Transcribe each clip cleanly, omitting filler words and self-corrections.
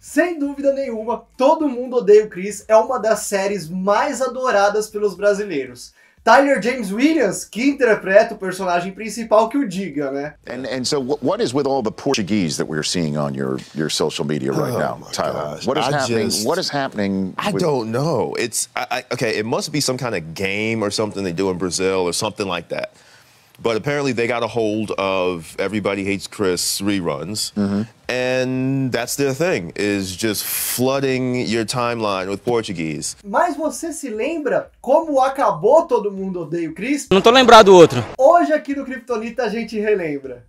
Sem dúvida nenhuma, Todo Mundo Odeia o Chris é uma das séries mais adoradas pelos brasileiros. Tyler James Williams, que interpreta o personagem principal, que o diga, né? And so what is with all the Portuguese that we're seeing on your social media right now, Tyler? Gosh, What is happening? What is happening? I don't know. It's okay. It must be some kind of game or something they do in Brazil or something like that. But apparently they got a hold of Everybody Hates Chris reruns, and that's their thing, is just flooding your timeline with Portuguese. Mas você se lembra como acabou Todo Mundo Odeia o Chris? Não tô lembrado do outro. Hoje aqui no Kryptonita a gente relembra.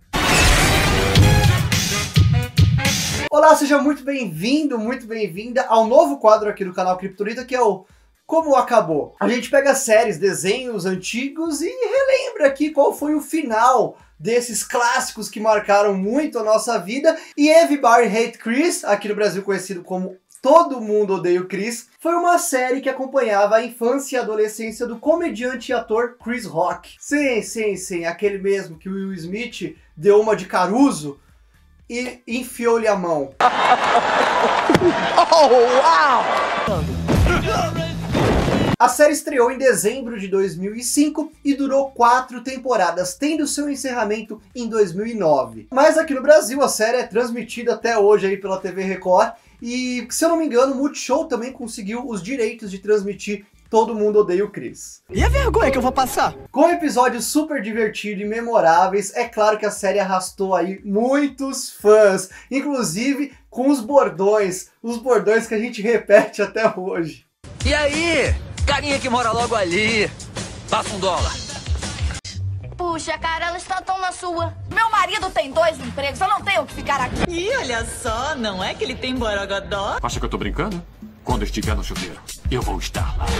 Olá, seja muito bem-vindo, muito bem-vinda ao novo quadro aqui do canal Kryptonita, que é o Como Acabou. A gente pega séries, desenhos antigos e relembra aqui qual foi o final desses clássicos que marcaram muito a nossa vida. E Everybody Hates Chris, aqui no Brasil conhecido como Todo Mundo Odeia o Chris, foi uma série que acompanhava a infância e adolescência do comediante e ator Chris Rock. Sim, aquele mesmo que o Will Smith deu uma de Caruso e enfiou-lhe a mão. Oh, uau! A série estreou em dezembro de 2005 e durou 4 temporadas, tendo seu encerramento em 2009. Mas aqui no Brasil a série é transmitida até hoje aí pela TV Record e, se eu não me engano, o Multishow também conseguiu os direitos de transmitir Todo Mundo Odeia o Chris. E a vergonha que eu vou passar? Com episódios super divertidos e memoráveis, é claro que a série arrastou aí muitos fãs, inclusive com os bordões que a gente repete até hoje. E aí? Carinha que mora logo ali. Passa $1. Puxa, cara, elas estão na sua. Meu marido tem 2 empregos, eu não tenho que ficar aqui. Ih, olha só, não é que ele tem borogodó? Acha que eu tô brincando? Quando eu estiver no chuveiro, eu vou estar lá.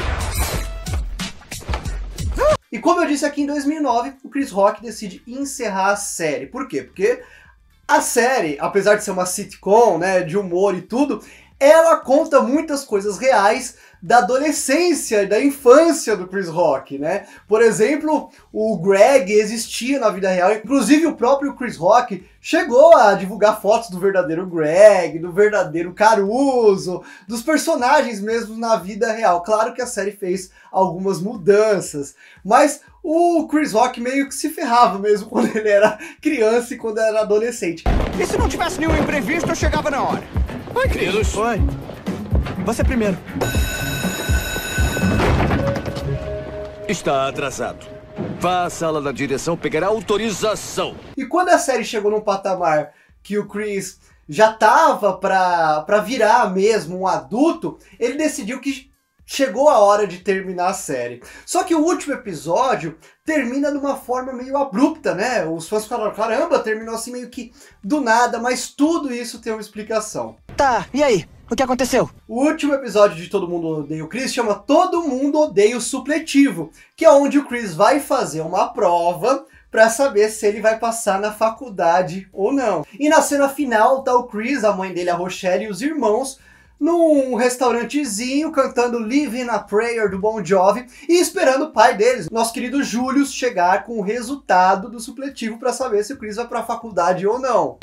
E como eu disse aqui em 2009, o Chris Rock decide encerrar a série. Por quê? Porque a série, apesar de ser uma sitcom, né, de humor e tudo, ela conta muitas coisas reais da adolescência e da infância do Chris Rock, né? Por exemplo, o Greg existia na vida real, inclusive o próprio Chris Rock chegou a divulgar fotos do verdadeiro Greg, do verdadeiro Caruso, dos personagens mesmo na vida real. Claro que a série fez algumas mudanças, mas o Chris Rock meio que se ferrava mesmo quando ele era criança e quando era adolescente. E se não tivesse nenhum imprevisto, eu chegava na hora. Oi, queridos. Oi. Você primeiro. Está atrasado. Vá à sala da direção pegar a autorização. E quando a série chegou num patamar que o Chris já tava pra virar mesmo um adulto, ele decidiu que chegou a hora de terminar a série. Só que o último episódio termina de uma forma meio abrupta, né? Os fãs falaram, caramba, terminou assim meio que do nada, mas tudo isso tem uma explicação. Tá, e aí? O que aconteceu? O último episódio de Todo Mundo Odeia o Chris chama Todo Mundo Odeia o Supletivo, que é onde o Chris vai fazer uma prova para saber se ele vai passar na faculdade ou não. E na cena final tá o Chris, a mãe dele, a Rochelle, e os irmãos num restaurantezinho cantando Living a Prayer do Bon Jovi e esperando o pai deles, nosso querido Júlio, chegar com o resultado do supletivo para saber se o Chris vai para a faculdade ou não.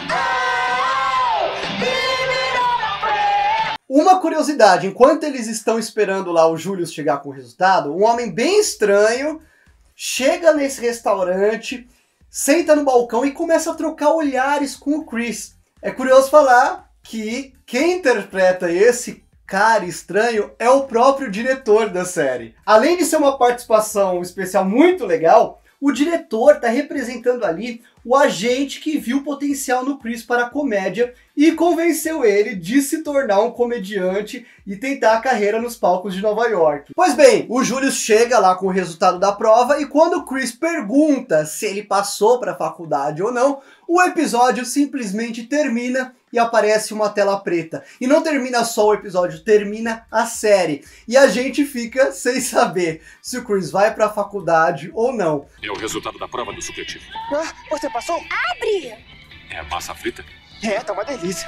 Uma curiosidade, enquanto eles estão esperando lá o Júlio chegar com o resultado, um homem bem estranho chega nesse restaurante, senta no balcão e começa a trocar olhares com o Chris. É curioso falar que quem interpreta esse cara estranho é o próprio diretor da série. Além de ser uma participação especial muito legal, o diretor está representando ali o agente que viu o potencial no Chris para a comédia e convenceu ele de se tornar um comediante e tentar a carreira nos palcos de Nova York. Pois bem, o Júlio chega lá com o resultado da prova e quando o Chris pergunta se ele passou para a faculdade ou não, o episódio simplesmente termina e aparece uma tela preta. E não termina só o episódio, termina a série. E a gente fica sem saber se o Chris vai para a faculdade ou não. É o resultado da prova do supletivo. Ah, você passou? Abre! É massa frita? É, tá uma delícia.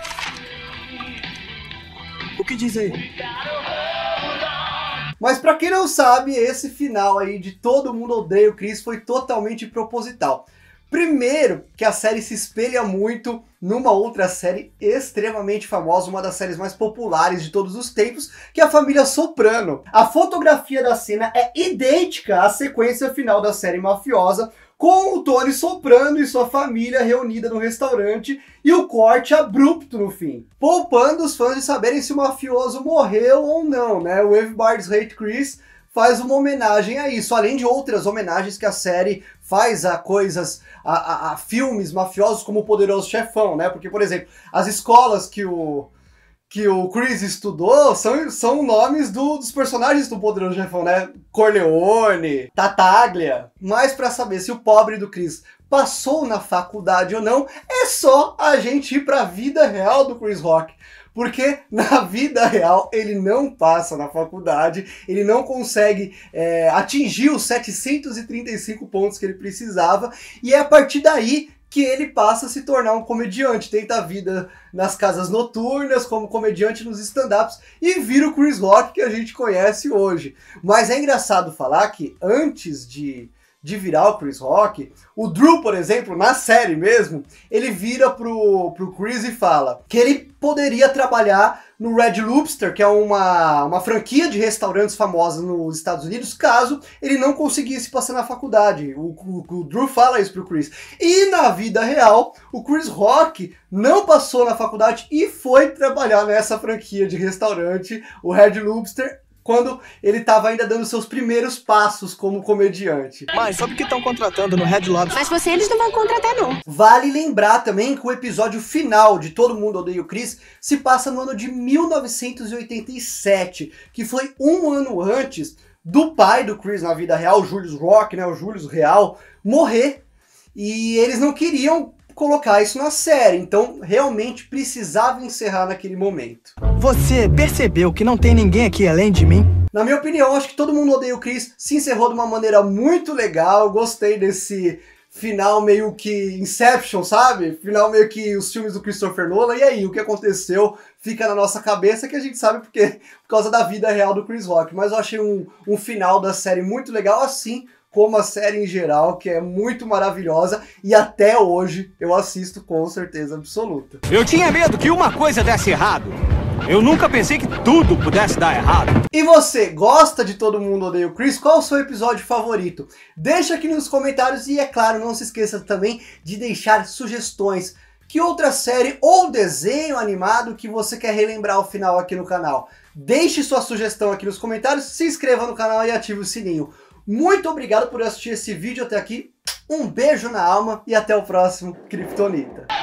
O que diz aí? Mas pra quem não sabe, esse final aí de Todo Mundo Odeia o Chris foi totalmente proposital. Primeiro, que a série se espelha muito numa outra série extremamente famosa, uma das séries mais populares de todos os tempos, que é a Família Soprano. A fotografia da cena é idêntica à sequência final da série mafiosa, com o Tony Soprano e sua família reunida no restaurante e o corte abrupto no fim, poupando os fãs de saberem se o mafioso morreu ou não, né? O Everybody's Hate Chris faz uma homenagem a isso, além de outras homenagens que a série faz a coisas, a filmes mafiosos como O Poderoso Chefão, né? Porque, por exemplo, as escolas que o Chris estudou são nomes dos personagens do Poderoso Chefão, né? Corleone, Tartaglia. Mas para saber se o pobre do Chris passou na faculdade ou não, é só a gente ir para a vida real do Chris Rock. Porque na vida real ele não passa na faculdade, ele não consegue atingir os 735 pontos que ele precisava, e é a partir daí que ele passa a se tornar um comediante, tenta a vida nas casas noturnas, como comediante nos stand-ups, e vira o Chris Rock que a gente conhece hoje. Mas é engraçado falar que antes de virar o Chris Rock, o Drew, por exemplo, na série mesmo, ele vira pro Chris e fala que ele poderia trabalhar no Red Lobster, que é uma franquia de restaurantes famosa nos Estados Unidos, caso ele não conseguisse passar na faculdade. O Drew fala isso pro Chris. E na vida real, o Chris Rock não passou na faculdade e foi trabalhar nessa franquia de restaurante, o Red Lobster, quando ele estava ainda dando seus primeiros passos como comediante. Mas sobre o que estão contratando no Red Lobster? Mas eles não vão contratar, não. Vale lembrar também que o episódio final de Todo Mundo Odeia o Chris se passa no ano de 1987, que foi um ano antes do pai do Chris na vida real, o Julius Rock, né, o Julius Real, morrer. E eles não queriam colocar isso na série, então realmente precisava encerrar naquele momento. Você percebeu que não tem ninguém aqui além de mim? Na minha opinião, acho que Todo Mundo Odeia o Chris se encerrou de uma maneira muito legal. Gostei desse final meio que Inception, sabe? Final meio que os filmes do Christopher Nolan. E aí, o que aconteceu fica na nossa cabeça, que a gente sabe por causa da vida real do Chris Rock. Mas eu achei um final da série muito legal, assim como a série em geral, que é muito maravilhosa, e até hoje eu assisto com certeza absoluta. Eu tinha medo que uma coisa desse errado. Eu nunca pensei que tudo pudesse dar errado. E você, gosta de Todo Mundo Odeia o Chris? Qual o seu episódio favorito? Deixa aqui nos comentários e, é claro, não se esqueça também de deixar sugestões. Que outra série ou desenho animado que você quer relembrar ao final aqui no canal? Deixe sua sugestão aqui nos comentários, se inscreva no canal e ative o sininho. Muito obrigado por assistir esse vídeo até aqui, um beijo na alma e até o próximo Kryptonita.